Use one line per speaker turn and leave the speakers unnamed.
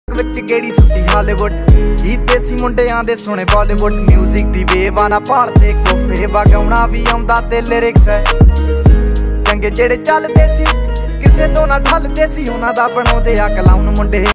विच गेड़ी सुट्टी हालीवुड ही देसी मुंडियां दे सुने बॉलीवुड म्यूजिक दी वेव ना भालदे कोफे वगाउणा भी आउंदा ते लिरिक्स है चंगे जेड़े चलदे सी किसे तो ना ठलदे सी उन्हां दा बनाउंदे आ क्लाउन मुंडे।